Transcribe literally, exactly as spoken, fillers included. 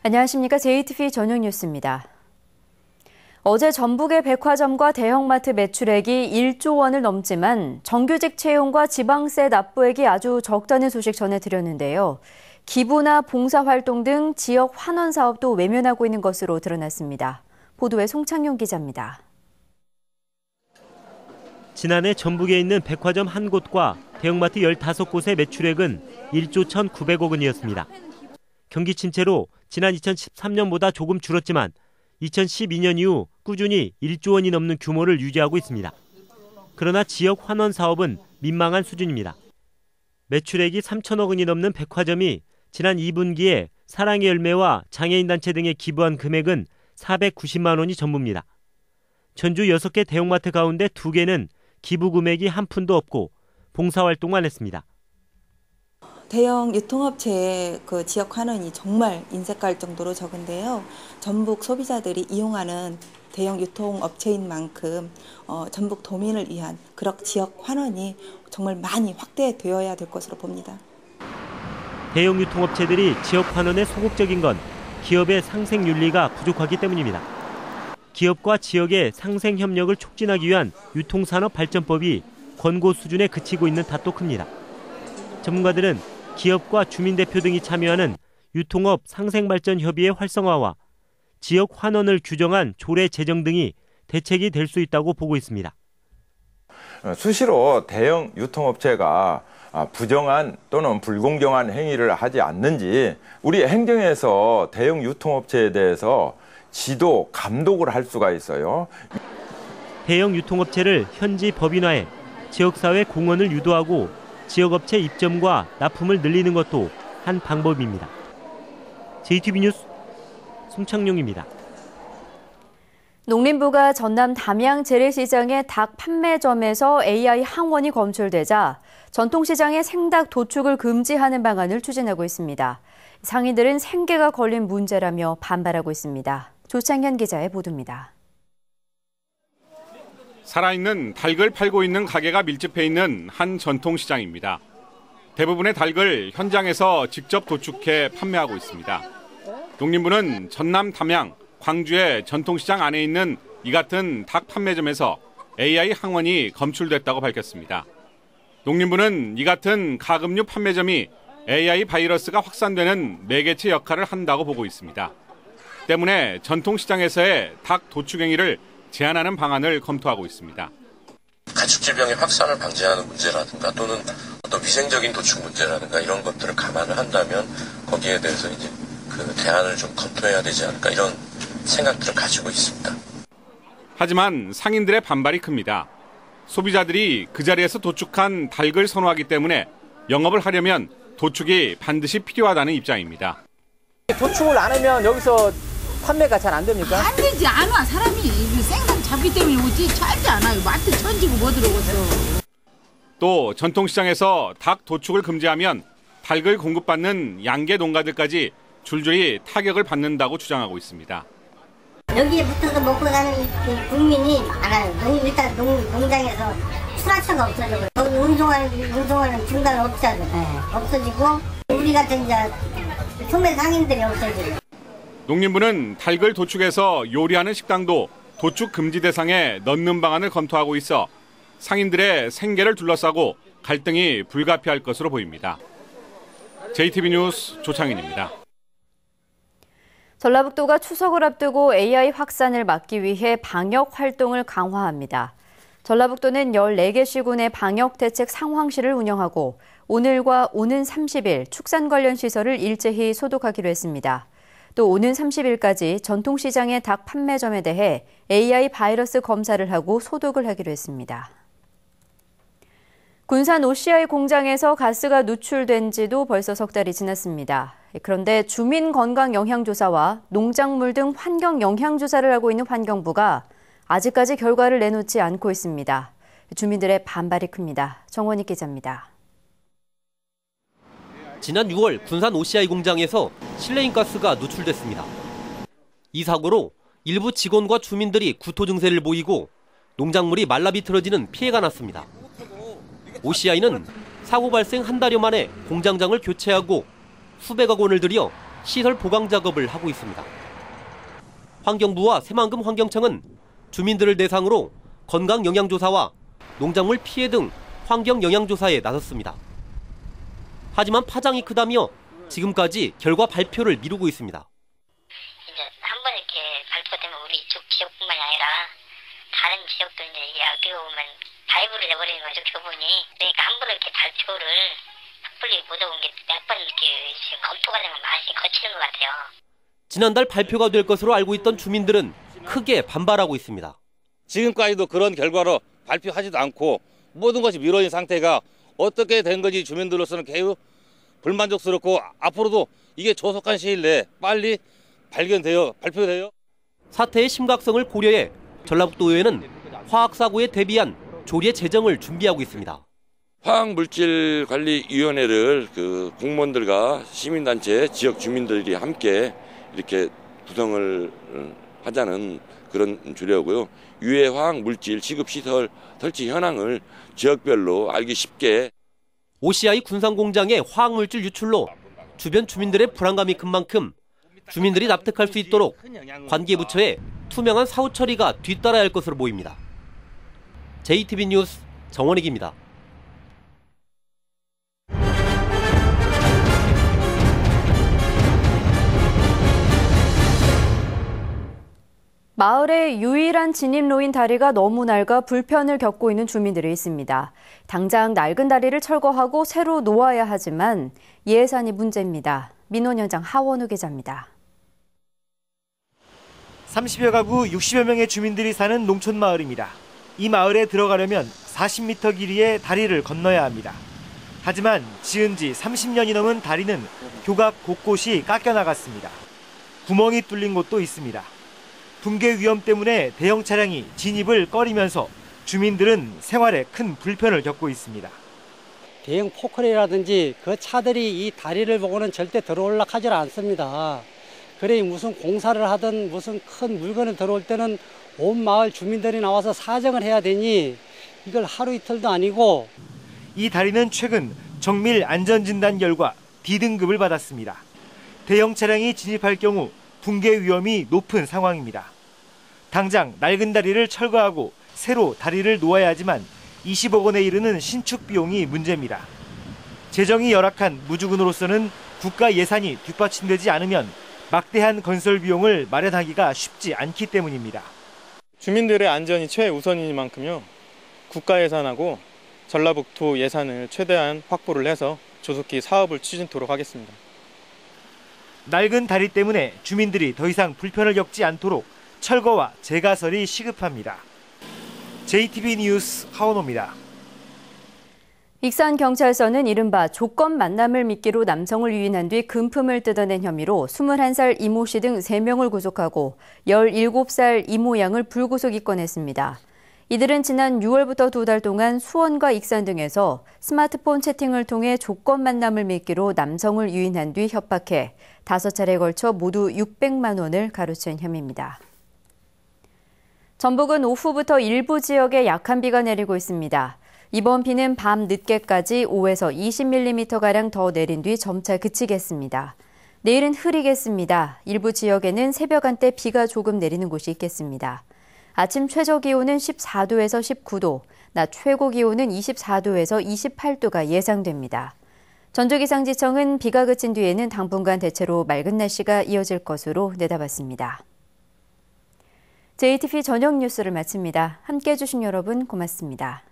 안녕하십니까. 제이티비 저녁 뉴스입니다. 어제 전북의 백화점과 대형마트 매출액이 일조 원을 넘지만 정규직 채용과 지방세 납부액이 아주 적다는 소식 전해드렸는데요. 기부나 봉사활동 등 지역 환원 사업도 외면하고 있는 것으로 드러났습니다. 보도에 송창용 기자입니다. 지난해 전북에 있는 백화점 한 곳과 대형마트 열다섯 곳의 매출액은 일조 천구백억 원이었습니다. 경기 침체로 지난 이천십삼 년보다 조금 줄었지만 이천십이 년 이후 꾸준히 일조 원이 넘는 규모를 유지하고 있습니다. 그러나 지역 환원 사업은 민망한 수준입니다. 매출액이 삼천억 원이 넘는 백화점이 지난 이 분기에 사랑의 열매와 장애인단체 등에 기부한 금액은 사백구십만 원이 전부입니다. 전주 여섯 개 대형마트 가운데 두 개는 기부 금액이 한 푼도 없고 봉사활동만 했습니다. 대형 유통업체의 그 지역 환원이 정말 인색할 정도로 적은데요. 전북 소비자들이 이용하는 대형 유통업체인 만큼 어, 전북 도민을 위한 그런 지역 환원이 정말 많이 확대되어야 될 것으로 봅니다. 대형 유통업체들이 지역 환원에 소극적인 건 기업의 상생 윤리가 부족하기 때문입니다. 기업과 지역의 상생 협력을 촉진하기 위한 유통산업 발전법이 권고 수준에 그치고 있는 탓도 큽니다. 전문가들은 기업과 주민대표 등이 참여하는 유통업 상생발전협의회 활성화와 지역 환원을 규정한 조례 제정 등이 대책이 될 수 있다고 보고 있습니다. 수시로 대형 유통업체가 부정한 또는 불공정한 행위를 하지 않는지 우리 행정에서 대형 유통업체에 대해서 지도, 감독을 할 수가 있어요. 대형 유통업체를 현지 법인화해 지역사회 공헌을 유도하고 지역업체 입점과 납품을 늘리는 것도 한 방법입니다. 제이티비 뉴스 송창용입니다. 농림부가 전남 담양 재래시장의 닭 판매점에서 에이아이 항원이 검출되자 전통시장의 생닭 도축을 금지하는 방안을 추진하고 있습니다. 상인들은 생계가 걸린 문제라며 반발하고 있습니다. 조창현 기자의 보도입니다. 살아있는 닭을 팔고 있는 가게가 밀집해 있는 한 전통시장입니다. 대부분의 닭을 현장에서 직접 도축해 판매하고 있습니다. 농림부는 전남 담양, 광주의 전통시장 안에 있는 이 같은 닭 판매점에서 에이아이 항원이 검출됐다고 밝혔습니다. 농림부는 이 같은 가금류 판매점이 에이아이 바이러스가 확산되는 매개체 역할을 한다고 보고 있습니다. 때문에 전통시장에서의 닭 도축 행위를 제한하는 방안을 검토하고 있습니다. 가축질병의 확산을 방지하는 문제라든가 또는 어떤 위생적인 도축 문제라든가 이런 것들을 감안을 한다면 거기에 대해서 이제 그 대안을 좀 검토해야 되지 않을까 이런 생각들을 가지고 있습니다. 하지만 상인들의 반발이 큽니다. 소비자들이 그 자리에서 도축한 닭을 선호하기 때문에 영업을 하려면 도축이 반드시 필요하다는 입장입니다. 도축을 안 하면 여기서 판매가 잘 안 됩니까? 안 되지, 안 와. 사람이 생선 잡기 때문에 오지 char지 않아요. 마트 천지고 뭐 들어갔어. 또 전통시장에서 닭 도축을 금지하면 닭을 공급받는 양계 농가들까지 줄줄이 타격을 받는다고 주장하고 있습니다. 여기에 붙어서 먹고 사는 국민이 많아요. 일단 농, 농장에서 출하처가 없어지고 운송하는, 운송하는 중간 업자들 네. 없어지고 우리 같은 이제 소매 상인들이 없어지고. 농림부는 닭을 도축해서 요리하는 식당도 도축 금지 대상에 넣는 방안을 검토하고 있어 상인들의 생계를 둘러싸고 갈등이 불가피할 것으로 보입니다. 제이티비 뉴스 조창인입니다. 전라북도가 추석을 앞두고 에이아이 확산을 막기 위해 방역 활동을 강화합니다. 전라북도는 열네 개 시군의 방역 대책 상황실을 운영하고 오늘과 오는 삼십 일 축산 관련 시설을 일제히 소독하기로 했습니다. 또 오는 삼십 일까지 전통시장의 닭 판매점에 대해 에이아이 바이러스 검사를 하고 소독을 하기로 했습니다. 군산 오씨아이 공장에서 가스가 누출된 지도 벌써 석 달이 지났습니다. 그런데 주민건강영향조사와 농작물 등 환경영향조사를 하고 있는 환경부가 아직까지 결과를 내놓지 않고 있습니다. 주민들의 반발이 큽니다. 정원익 기자입니다. 지난 유월 군산 오씨아이 공장에서 실내인 가스가 누출됐습니다. 이 사고로 일부 직원과 주민들이 구토 증세를 보이고 농작물이 말라 비틀어지는 피해가 났습니다. 오씨아이는 사고 발생 한 달여 만에 공장장을 교체하고 수백억 원을 들여 시설 보강 작업을 하고 있습니다. 환경부와 새만금 환경청은 주민들을 대상으로 건강 영양조사와 농작물 피해 등 환경 영향조사에 나섰습니다. 하지만 파장이 크다며 지금까지 결과 발표를 미루고 있습니다. 이제 한 번 이렇게 발표되면 우리 쪽 지역뿐만이 아니라 다른 지역도 이제 어떻게 보면 다이브를 내버리는 거죠, 교분이. 그러니까 한 번 이렇게 발표를 섣불리 못하고 몇 번 이렇게 검토가 되면 많이 거치는 것 같아요. 지난달 발표가 될 것으로 알고 있던 주민들은 크게 반발하고 있습니다. 지금까지도 그런 결과로 발표하지도 않고 모든 것이 미뤄진 상태가 어떻게 된 건지 주민들로서는 매우 불만족스럽고 앞으로도 이게 조속한 시일 내에 빨리 발견되어 발표돼요. 사태의 심각성을 고려해 전라북도의회는 화학사고에 대비한 조례 제정을 준비하고 있습니다. 화학물질관리위원회를 그 공무원들과 시민단체, 지역 주민들이 함께 이렇게 구성을 하자는 그런 조례고요. 유해 화학물질 취급시설 설치 현황을 지역별로 알기 쉽게. 오씨아이 군산공장의 화학물질 유출로 주변 주민들의 불안감이 큰 만큼 주민들이 납득할 수 있도록 관계부처에 투명한 사후 처리가 뒤따라야 할 것으로 보입니다. 제이티비 뉴스 정원익입니다. 마을의 유일한 진입로인 다리가 너무 낡아 불편을 겪고 있는 주민들이 있습니다. 당장 낡은 다리를 철거하고 새로 놓아야 하지만 예산이 문제입니다. 민원 현장 하원우 기자입니다. 삼십여 가구 육십여 명의 주민들이 사는 농촌 마을입니다. 이 마을에 들어가려면 사십 미터 길이의 다리를 건너야 합니다. 하지만 지은 지 삼십 년이 넘은 다리는 교각 곳곳이 깎여 나갔습니다. 구멍이 뚫린 곳도 있습니다. 붕괴 위험 때문에 대형 차량이 진입을 꺼리면서 주민들은 생활에 큰 불편을 겪고 있습니다. 대형 포크레인이라든지 그 차들이 이 다리를 보고는 절대 들어올라 하질 않습니다. 그래 무슨 공사를 하든 무슨 큰 물건을 들어올 때는 온 마을 주민들이 나와서 사정을 해야 되니 이걸 하루 이틀도 아니고. 이 다리는 최근 정밀 안전진단 결과 D등급을 받았습니다. 대형 차량이 진입할 경우 붕괴 위험이 높은 상황입니다. 당장 낡은 다리를 철거하고 새로 다리를 놓아야 하지만 이십억 원에 이르는 신축 비용이 문제입니다. 재정이 열악한 무주군으로서는 국가 예산이 뒷받침되지 않으면 막대한 건설 비용을 마련하기가 쉽지 않기 때문입니다. 주민들의 안전이 최우선인 만큼요. 국가 예산하고 전라북도 예산을 최대한 확보를 해서 조속히 사업을 추진토록 하겠습니다. 낡은 다리 때문에 주민들이 더 이상 불편을 겪지 않도록 철거와 재가설이 시급합니다. 제이티비 뉴스 하원호입니다. 익산경찰서는 이른바 조건 만남을 미끼로 남성을 유인한 뒤 금품을 뜯어낸 혐의로 스물한 살 이모 씨 등 세 명을 구속하고 열일곱 살 이모 양을 불구속 입건했습니다. 이들은 지난 유월부터 두 달 동안 수원과 익산 등에서 스마트폰 채팅을 통해 조건 만남을 미끼로 남성을 유인한 뒤 협박해 다섯 차례에 걸쳐 모두 육백만 원을 가로챈 혐의입니다. 전북은 오후부터 일부 지역에 약한 비가 내리고 있습니다. 이번 비는 밤 늦게까지 오에서 이십 밀리미터가량 더 내린 뒤 점차 그치겠습니다. 내일은 흐리겠습니다. 일부 지역에는 새벽 한때 비가 조금 내리는 곳이 있겠습니다. 아침 최저 기온은 십사 도에서 십구 도, 낮 최고 기온은 이십사 도에서 이십팔 도가 예상됩니다. 전주기상지청은 비가 그친 뒤에는 당분간 대체로 맑은 날씨가 이어질 것으로 내다봤습니다. 제이티비 저녁 뉴스를 마칩니다. 함께해 주신 여러분 고맙습니다.